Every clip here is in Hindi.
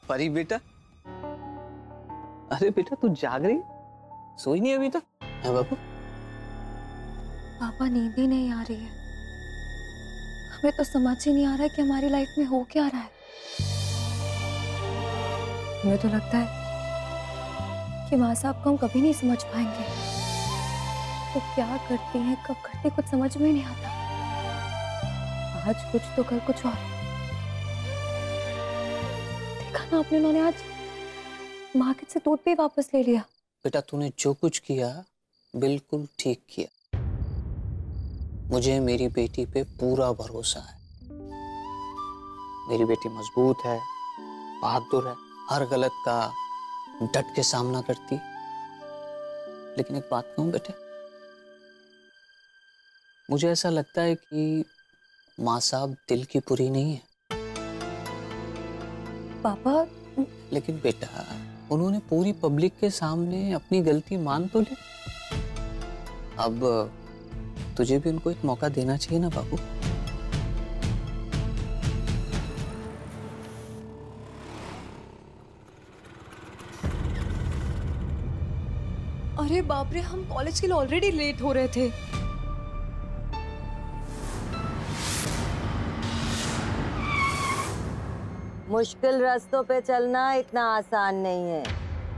परी बेटा, अरे बेटा तू जाग रही, सोई नहीं अभी तक? है बाबू? पापा नींद ही नहीं आ रही है। हमें तो समझ ही नहीं आ रहा है कि हमारी लाइफ में हो क्या रहा है। हमें तो लगता है कि माँ साहब को हम कभी नहीं समझ पाएंगे। वो क्या करती हैं, कब करती, कुछ समझ में नहीं आता। आज कुछ तो कल कुछ और। देखा ना आपने, उन्होंने आज मार्केट से दूध भी वापस ले लिया। बेटा तूने जो कुछ किया बिल्कुल ठीक किया। मुझे मेरी बेटी पे पूरा भरोसा है। मेरी बेटी मजबूत है, बहादुर है, हर गलत का डट के सामना करती। लेकिन एक बात कहूं बेटे, मुझे ऐसा लगता है कि माँ साहब दिल की पूरी नहीं है। पापा लेकिन बेटा उन्होंने पूरी पब्लिक के सामने अपनी गलती मान तो ली। अब तुझे भी उनको एक मौका देना चाहिए ना बाबू। अरे बाप रे, हम कॉलेज के लिए ऑलरेडी लेट हो रहे थे। मुश्किल रास्तों पे चलना इतना आसान नहीं है।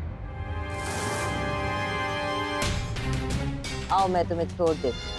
आओ मैं तुम्हें छोड़ देती हूँ।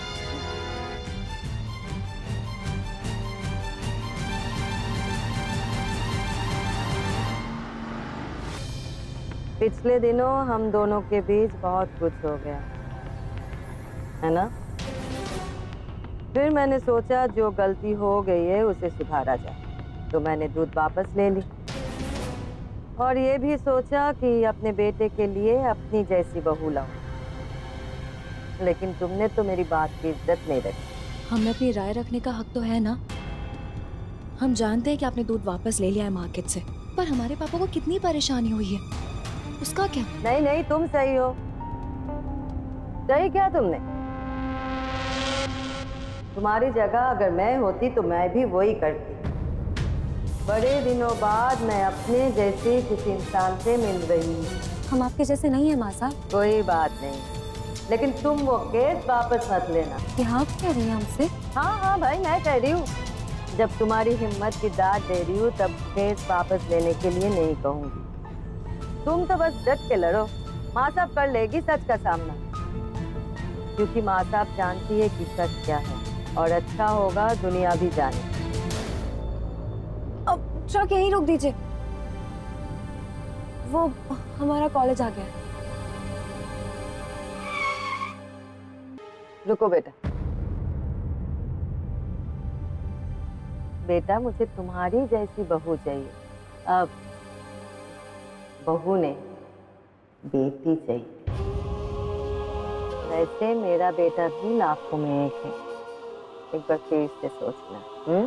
पिछले दिनों हम दोनों के बीच बहुत कुछ हो गया है ना। फिर मैंने सोचा जो गलती हो गई है उसे सुधारा जाए, तो मैंने दूध वापस ले ली। और ये भी सोचा कि अपने बेटे के लिए अपनी जैसी बहू लाऊं। लेकिन तुमने तो मेरी बात की इज्जत नहीं रखी। हमें अपनी राय रखने का हक तो है ना। हम जानते हैं कि आपने दूध वापस ले लिया है मार्केट से, पर हमारे पापा को कितनी परेशानी हुई है, उसका क्या? नहीं नहीं, तुम सही हो। सही क्या तुमने? तुम्हारी जगह अगर मैं होती तो मैं भी वही करती। बड़े दिनों बाद मैं अपने जैसे किसी इंसान से मिल रही हूँ। हम आपके जैसे नहीं है माँ साहब। कोई बात नहीं, लेकिन तुम वो केस वापस मत लेना। क्या आप कह रही हैं हमसे? हाँ हाँ भाई, मैं कह रही हूँ। जब तुम्हारी हिम्मत की दाद दे रही हूँ तब केस वापस लेने के लिए नहीं कहूँगी। तुम तो बस डट के लड़ो। माँ साहब कर लेगी सच का सामना, क्योंकि माँ साहब जानती है कि सच क्या है, और अच्छा होगा दुनिया भी जाने। अब ट्रक यहीं रोक दीजिए, वो हमारा कॉलेज आ गया है। रुको बेटा। बेटा मुझे तुम्हारी जैसी बहू चाहिए। अब बहू ने बेटी चाहिए। वैसे मेरा बेटा भी लाखों में एक है। एक बार फिर से सोचना।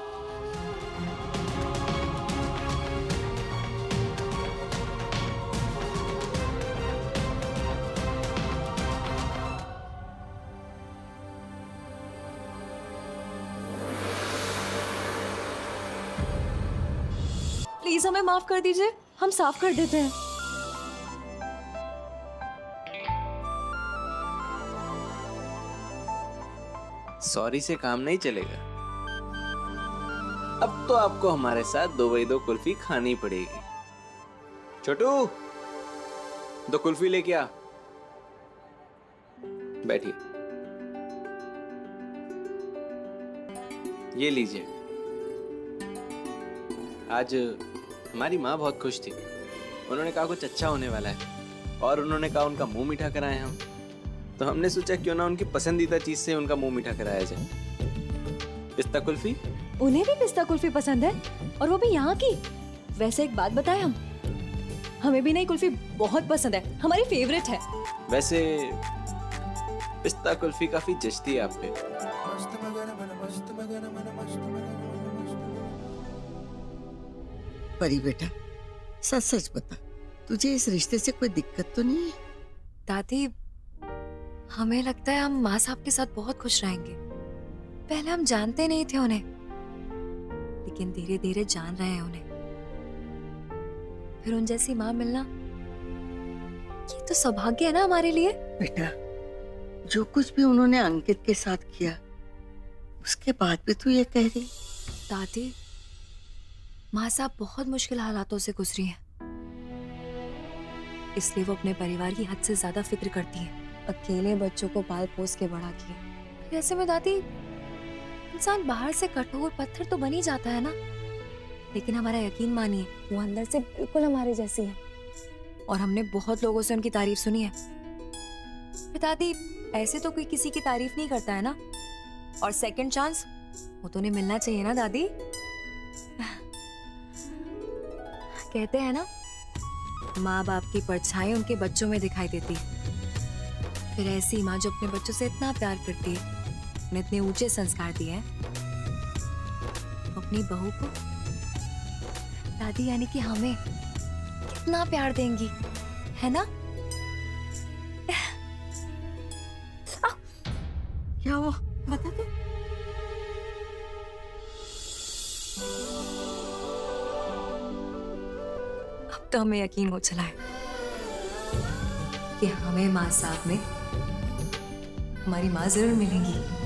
प्लीज हमें माफ कर दीजिए, हम साफ कर देते हैं। सॉरी से काम नहीं चलेगा। अब तो आपको हमारे साथ 2x2 कुल्फी खानी पड़ेगी। छोटू, 2 कुल्फी लेके आ। बैठिए। ये लीजिए। आज हमारी माँ बहुत खुश थी। उन्होंने कहा कुछ अच्छा होने वाला है, और उन्होंने कहा उनका मुंह मीठा कराएं हम। तो हमने सोचा क्यों ना उनकी पसंदीदा चीज से उनका मुंह मीठा कराया जाए। पिस्ता कुल्फी। उन्हें भी पिस्ता कुल्फी पसंद है, और वो भी यहाँ की। वैसे एक बात बताएं, हमें भी नई कुल्फी बहुत पसंद है, हमारी फेवरेट है। वैसे पिस्ता कुल्फी काफी जचती है आप पे। परी बेटा, सच सच बता, तुझे इस रिश्ते से कोई दिक्कत तो नहीं है? दादी, हमें लगता है हम माँ साहब के साथ बहुत खुश रहेंगे। पहले हम जानते नहीं थे उन्हें, लेकिन धीरे धीरे जान रहे हैं उन्हें। फिर उन जैसी माँ मिलना, ये तो सौभाग्य है ना हमारे लिए। बेटा, जो कुछ भी उन्होंने अंकित के साथ किया, उसके बाद भी तू ये कह रही? दादी, माँ साहब बहुत मुश्किल हालातों से गुजरी हैं, इसलिए वो अपने परिवार की हद से ज्यादा फिक्र करती हैं। अकेले बच्चों को पाल पोस के बड़ा किए। फिर ऐसे में दादी, इंसान बाहर से कठोर पत्थर तो बन ही जाता है ना, लेकिन हमारा यकीन मानिए, वो अंदर से बिल्कुल हमारे जैसी है। और हमने बहुत लोगों से उनकी तारीफ सुनी है। फिर दादी, ऐसे तो कोई किसी की तारीफ नहीं करता है ना, और सेकंड चांस वो तो उन्हें मिलना चाहिए ना दादी। कहते हैं ना, माँ बाप की परछाई उनके बच्चों में दिखाई देती है। फिर ऐसी माँ जो अपने बच्चों से इतना प्यार करती है, उन्हें इतने ऊंचे संस्कार दिए हैं, अपनी बहू को, दादी यानी कि हमें कितना प्यार देंगी, है ना? क्या हुआ, बता दो। अब तो हमें यकीन हो चला है कि हमें माँ साहब में हमारी माँ जरूर मिलेंगी।